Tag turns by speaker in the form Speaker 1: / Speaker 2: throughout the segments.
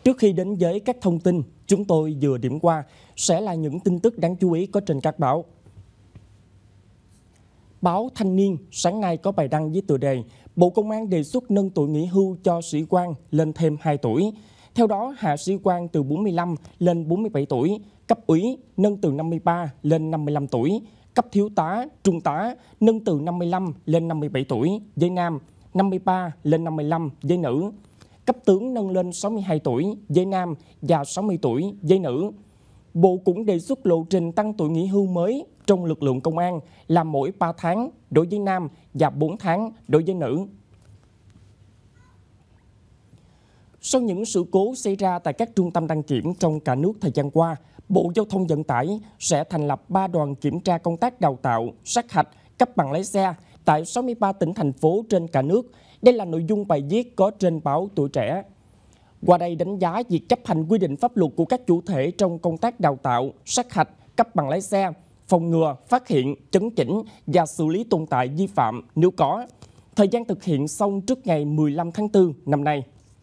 Speaker 1: Trước khi đến với các thông tin chúng tôi vừa điểm qua sẽ là những tin tức đáng chú ý có trên các báo. Báo Thanh niên sáng nay có bài đăng với tựa đề Bộ Công an đề xuất nâng tuổi nghỉ hưu cho sĩ quan lên thêm 2 tuổi. Theo đó, hạ sĩ quan từ 45 lên 47 tuổi, cấp úy nâng từ 53 lên 55 tuổi, cấp thiếu tá, trung tá nâng từ 55 lên 57 tuổi với nam, 53 lên 55 với nữ. Cấp tướng nâng lên 62 tuổi với nam và 60 tuổi với nữ. Bộ cũng đề xuất lộ trình tăng tuổi nghỉ hưu mới trong lực lượng công an là mỗi 3 tháng đối với nam và 4 tháng đối với nữ. Sau những sự cố xảy ra tại các trung tâm đăng kiểm trong cả nước thời gian qua, Bộ Giao thông Vận tải sẽ thành lập 3 đoàn kiểm tra công tác đào tạo, sát hạch, cấp bằng lái xe tại 63 tỉnh, thành phố trên cả nước. Đây là nội dung bài viết có trên báo Tuổi Trẻ. Qua đây đánh giá việc chấp hành quy định pháp luật của các chủ thể trong công tác đào tạo, sát hạch, cấp bằng lái xe, phòng ngừa, phát hiện, chấn chỉnh và xử lý tồn tại vi phạm nếu có. Thời gian thực hiện xong trước ngày 15 tháng 4 năm nay.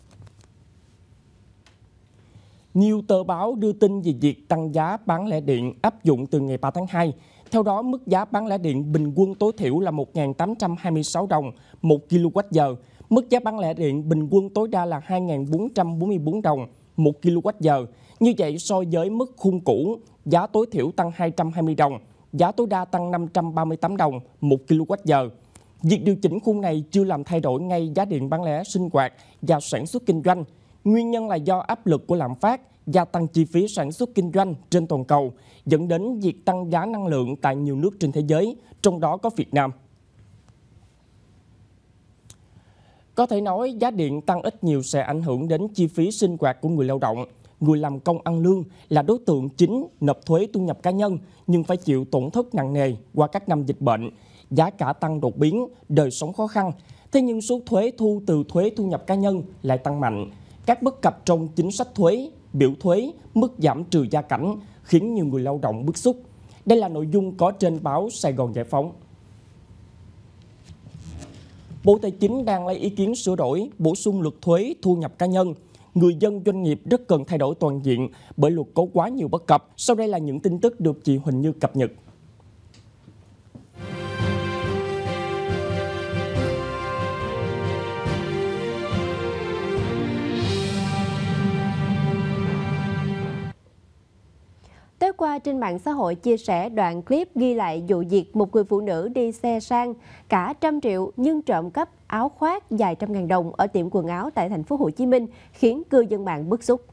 Speaker 1: Nhiều tờ báo đưa tin về việc tăng giá bán lẻ điện áp dụng từ ngày 3 tháng 2. Theo đó, mức giá bán lẻ điện bình quân tối thiểu là 1.826 đồng 1 kWh. Mức giá bán lẻ điện bình quân tối đa là 2.444 đồng 1 kWh. Như vậy, so với mức khung cũ, giá tối thiểu tăng 220 đồng, giá tối đa tăng 538 đồng 1 kWh. Việc điều chỉnh khung này chưa làm thay đổi ngay giá điện bán lẻ sinh hoạt và sản xuất kinh doanh. Nguyên nhân là do áp lực của lạm phát, gia tăng chi phí sản xuất kinh doanh trên toàn cầu, dẫn đến việc tăng giá năng lượng tại nhiều nước trên thế giới, trong đó có Việt Nam. Có thể nói giá điện tăng ít nhiều sẽ ảnh hưởng đến chi phí sinh hoạt của người lao động. Người làm công ăn lương là đối tượng chính nộp thuế thu nhập cá nhân nhưng phải chịu tổn thất nặng nề qua các năm dịch bệnh, giá cả tăng đột biến, đời sống khó khăn. Thế nhưng số thuế thu từ thuế thu nhập cá nhân lại tăng mạnh. Các bất cập trong chính sách thuế, biểu thuế, mức giảm trừ gia cảnh khiến nhiều người lao động bức xúc. Đây là nội dung có trên báo Sài Gòn Giải Phóng. Bộ Tài chính đang lấy ý kiến sửa đổi, bổ sung luật thuế thu nhập cá nhân. Người dân doanh nghiệp rất cần thay đổi toàn diện bởi luật có quá nhiều bất cập. Sau đây là những tin tức được chị Huỳnh Như cập nhật.
Speaker 2: Tối qua trên mạng xã hội chia sẻ đoạn clip ghi lại vụ việc một người phụ nữ đi xe sang cả 100 triệu nhưng trộm cắp áo khoác vài trăm ngàn đồng ở tiệm quần áo tại thành phố Hồ Chí Minh khiến cư dân mạng bức xúc.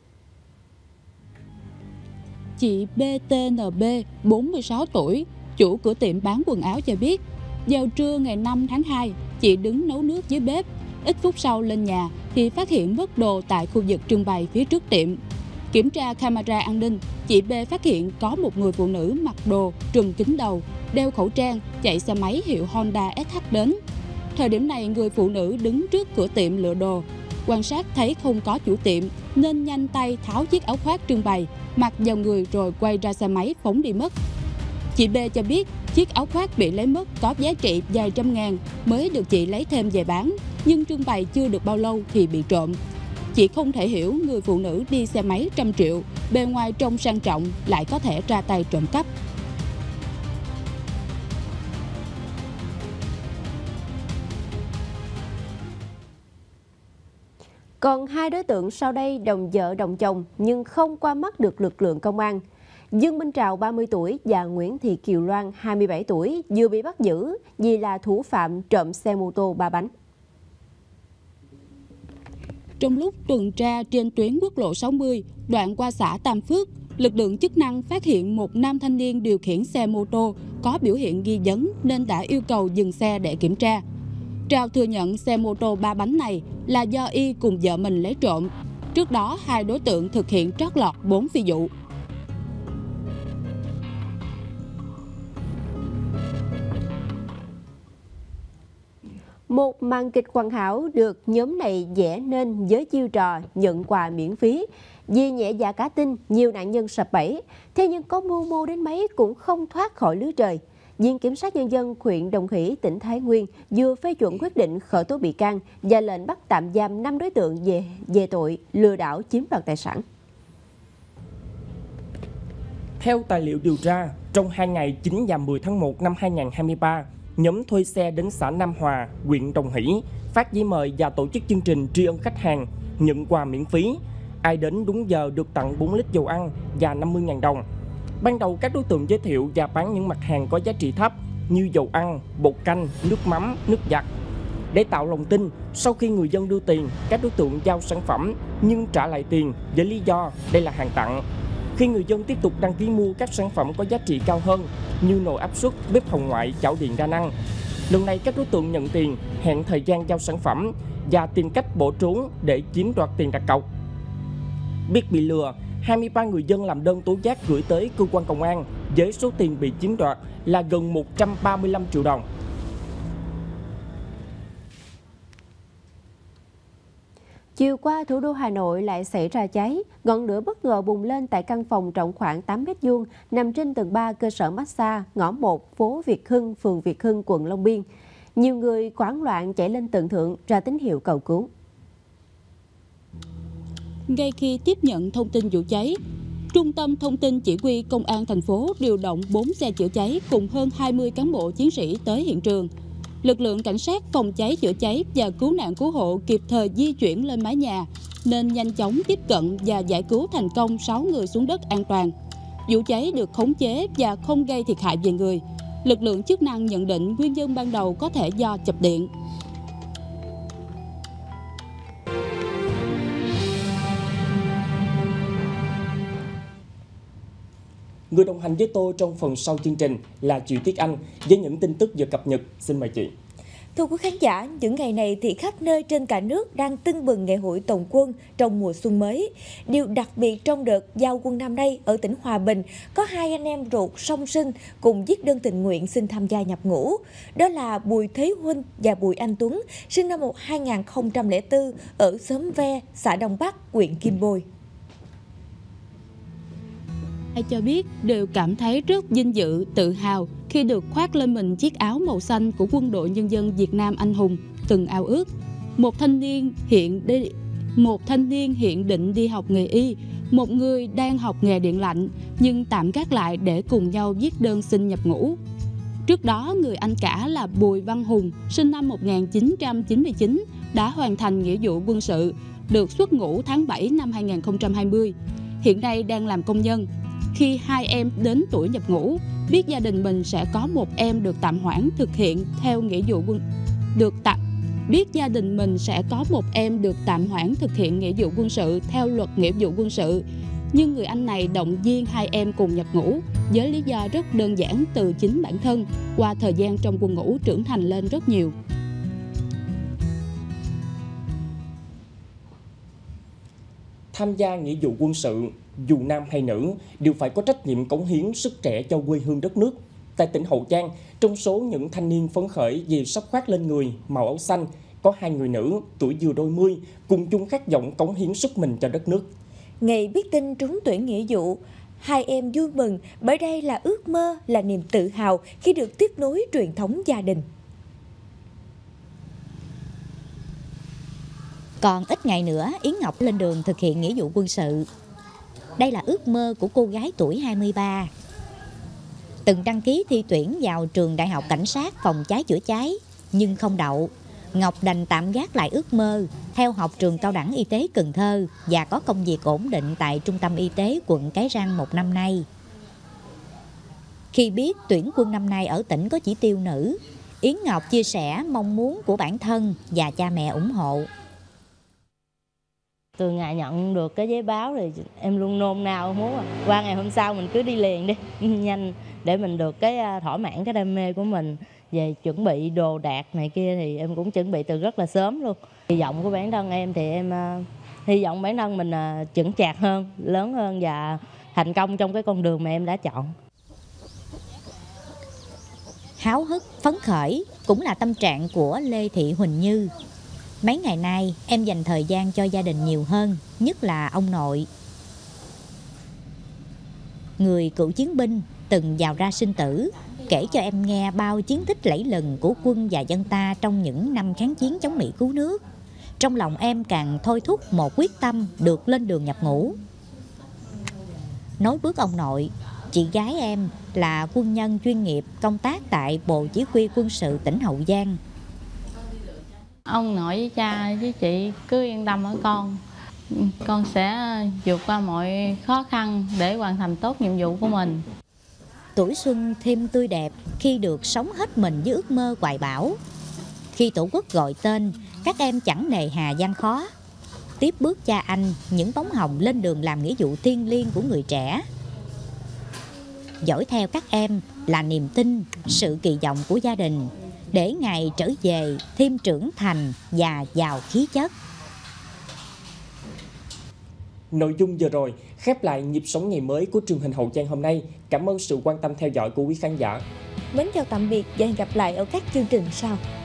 Speaker 3: Chị BTNB, 46 tuổi, chủ cửa tiệm bán quần áo cho biết, vào trưa ngày 5 tháng 2, chị đứng nấu nước dưới bếp. Ít phút sau lên nhà thì phát hiện mất đồ tại khu vực trưng bày phía trước tiệm. Kiểm tra camera an ninh, chị B phát hiện có một người phụ nữ mặc đồ, trùm kín đầu, đeo khẩu trang, chạy xe máy hiệu Honda SH đến. Thời điểm này, người phụ nữ đứng trước cửa tiệm lựa đồ. Quan sát thấy không có chủ tiệm nên nhanh tay tháo chiếc áo khoác trưng bày, mặc vào người rồi quay ra xe máy phóng đi mất. Chị B cho biết chiếc áo khoác bị lấy mất có giá trị vài trăm ngàn mới được chị lấy thêm về bán, nhưng trưng bày chưa được bao lâu thì bị trộm. Chị không thể hiểu người phụ nữ đi xe máy 100 triệu, bề ngoài trông sang trọng lại có thể ra tay trộm cắp.
Speaker 2: Còn 2 đối tượng sau đây đồng vợ đồng chồng nhưng không qua mắt được lực lượng công an. Dương Minh Trào 30 tuổi và Nguyễn Thị Kiều Loan 27 tuổi vừa bị bắt giữ vì là thủ phạm trộm xe mô tô 3 bánh.
Speaker 3: Trong lúc tuần tra trên tuyến quốc lộ 60, đoạn qua xã Tam Phước, lực lượng chức năng phát hiện một nam thanh niên điều khiển xe mô tô có biểu hiện nghi vấn nên đã yêu cầu dừng xe để kiểm tra. Trào thừa nhận xe mô tô 3 bánh này là do y cùng vợ mình lấy trộm. Trước đó, 2 đối tượng thực hiện trót lọt 4 phi vụ.
Speaker 2: Một màn kịch hoàn hảo được nhóm này vẽ nên với chiêu trò nhận quà miễn phí. Vì nhẹ dạ cả tin, nhiều nạn nhân sập bẫy. Thế nhưng có mưu mô đến mấy cũng không thoát khỏi lưới trời. Viện Kiểm sát Nhân dân huyện Đồng Khởi, tỉnh Thái Nguyên vừa phê chuẩn quyết định khởi tố bị can và lệnh bắt tạm giam 5 đối tượng về tội lừa đảo chiếm đoạt tài sản.
Speaker 1: Theo tài liệu điều tra, trong 2 ngày 9 và 10 tháng 1 năm 2023, nhóm thuê xe đến xã Nam Hòa, huyện Đồng Khởi, phát giấy mời và tổ chức chương trình tri ân khách hàng, nhận quà miễn phí. Ai đến đúng giờ được tặng 4 lít dầu ăn và 50.000 đồng. Ban đầu các đối tượng giới thiệu và bán những mặt hàng có giá trị thấp như dầu ăn, bột canh, nước mắm, nước giặt. Để tạo lòng tin, sau khi người dân đưa tiền, các đối tượng giao sản phẩm nhưng trả lại tiền với lý do đây là hàng tặng. Khi người dân tiếp tục đăng ký mua các sản phẩm có giá trị cao hơn như nồi áp suất, bếp hồng ngoại, chảo điện đa năng. Lần này các đối tượng nhận tiền, hẹn thời gian giao sản phẩm và tìm cách bỏ trốn để chiếm đoạt tiền đặt cọc. Biết bị lừa, 23 người dân làm đơn tố giác gửi tới cơ quan công an với số tiền bị chiếm đoạt là gần 135 triệu đồng.
Speaker 2: Chiều qua, thủ đô Hà Nội lại xảy ra cháy. Ngọn lửa bất ngờ bùng lên tại căn phòng rộng khoảng 8 m2 nằm trên tầng 3 cơ sở massage ngõ 1, phố Việt Hưng, phường Việt Hưng, quận Long Biên. Nhiều người hoảng loạn chạy lên tầng thượng ra tín hiệu cầu cứu.
Speaker 3: Ngay khi tiếp nhận thông tin vụ cháy, Trung tâm Thông tin Chỉ huy Công an thành phố điều động 4 xe chữa cháy cùng hơn 20 cán bộ chiến sĩ tới hiện trường. Lực lượng cảnh sát phòng cháy chữa cháy và cứu nạn cứu hộ kịp thời di chuyển lên mái nhà nên nhanh chóng tiếp cận và giải cứu thành công 6 người xuống đất an toàn. Vụ cháy được khống chế và không gây thiệt hại về người. Lực lượng chức năng nhận định nguyên nhân ban đầu có thể do chập điện.
Speaker 1: Người đồng hành với tôi trong phần sau chương trình là chị Tuyết Anh với những tin tức vừa cập nhật. Xin mời chị.
Speaker 4: Thưa quý khán giả, những ngày này thì khắp nơi trên cả nước đang tưng bừng ngày hội tổng quân trong mùa xuân mới. Điều đặc biệt trong đợt giao quân năm nay ở tỉnh Hòa Bình có 2 anh em ruột song sinh cùng viết đơn tình nguyện xin tham gia nhập ngũ. Đó là Bùi Thế Huynh và Bùi Anh Tuấn, sinh năm 2004 ở xóm Ve, xã Đông Bắc, huyện Kim Bôi.
Speaker 3: Ai cho biết đều cảm thấy rất vinh dự, tự hào khi được khoác lên mình chiếc áo màu xanh của Quân đội Nhân dân Việt Nam anh hùng từng ao ước. Một thanh niên hiện định đi học nghề y, một người đang học nghề điện lạnh nhưng tạm gác lại để cùng nhau viết đơn xin nhập ngũ. Trước đó, người anh cả là Bùi Văn Hùng, sinh năm 1999, đã hoàn thành nghĩa vụ quân sự, được xuất ngũ tháng 7 năm 2020. Hiện nay đang làm công nhân. Khi 2 em đến tuổi nhập ngũ, biết gia đình mình sẽ có một em được tạm hoãn thực hiện theo nghĩa vụ quân sự theo luật nghĩa vụ quân sự. Nhưng người anh này động viên 2 em cùng nhập ngũ với lý do rất đơn giản từ chính bản thân, qua thời gian trong quân ngũ trưởng thành lên rất nhiều.
Speaker 1: Tham gia nghĩa vụ quân sự, dù nam hay nữ, đều phải có trách nhiệm cống hiến sức trẻ cho quê hương đất nước. Tại tỉnh Hậu Giang, trong số những thanh niên phấn khởi vì sắp khoác lên người màu áo xanh, có 2 người nữ tuổi vừa đôi mươi cùng chung khát vọng cống hiến sức mình cho đất nước.
Speaker 4: Ngày biết tin trúng tuyển nghĩa vụ, 2 em vui mừng bởi đây là ước mơ, là niềm tự hào khi được tiếp nối truyền thống gia đình.
Speaker 5: Còn ít ngày nữa, Yến Ngọc lên đường thực hiện nghĩa vụ quân sự. Đây là ước mơ của cô gái tuổi 23. Từng đăng ký thi tuyển vào trường Đại học Cảnh sát phòng cháy chữa cháy, nhưng không đậu. Ngọc đành tạm gác lại ước mơ, theo học trường Cao đẳng Y tế Cần Thơ và có công việc ổn định tại Trung tâm Y tế quận Cái Răng 1 năm nay. Khi biết tuyển quân năm nay ở tỉnh có chỉ tiêu nữ, Yến Ngọc chia sẻ mong muốn của bản thân và cha mẹ ủng hộ.
Speaker 6: Từ ngày nhận được cái giấy báo thì em luôn nôn nao muốn qua ngày hôm sau mình cứ đi liền đi nhanh để mình được cái thỏa mãn cái đam mê của mình. Về chuẩn bị đồ đạc này kia thì em cũng chuẩn bị từ rất là sớm luôn. Hy vọng của bản thân em thì em hy vọng bản thân mình chững chạc hơn, lớn hơn và thành công trong cái con đường mà em đã chọn.
Speaker 5: Háo hức, phấn khởi cũng là tâm trạng của Lê Thị Huỳnh Như. Mấy ngày nay em dành thời gian cho gia đình nhiều hơn, nhất là ông nội. Người cựu chiến binh từng vào ra sinh tử, kể cho em nghe bao chiến tích lẫy lừng của quân và dân ta trong những năm kháng chiến chống Mỹ cứu nước. Trong lòng em càng thôi thúc một quyết tâm được lên đường nhập ngũ. Nối bước ông nội, chị gái em là quân nhân chuyên nghiệp công tác tại Bộ Chỉ huy Quân sự tỉnh Hậu Giang.
Speaker 3: Ông nội với cha với chị cứ yên tâm ở con sẽ vượt qua mọi khó khăn để hoàn thành tốt nhiệm vụ của mình.
Speaker 5: Tuổi xuân thêm tươi đẹp khi được sống hết mình với ước mơ hoài bão. Khi Tổ quốc gọi tên, các em chẳng nề hà gian khó. Tiếp bước cha anh, những bóng hồng lên đường làm nghĩa vụ thiêng liêng của người trẻ. Dõi theo các em là niềm tin, sự kỳ vọng của gia đình, để ngày trở về thêm trưởng thành và giàu khí chất.
Speaker 1: Nội dung vừa rồi khép lại nhịp sống ngày mới của truyền hình Hậu Giang hôm nay. Cảm ơn sự quan tâm theo dõi của quý khán giả.
Speaker 4: Mến chào tạm biệt và hẹn gặp lại ở các chương trình sau.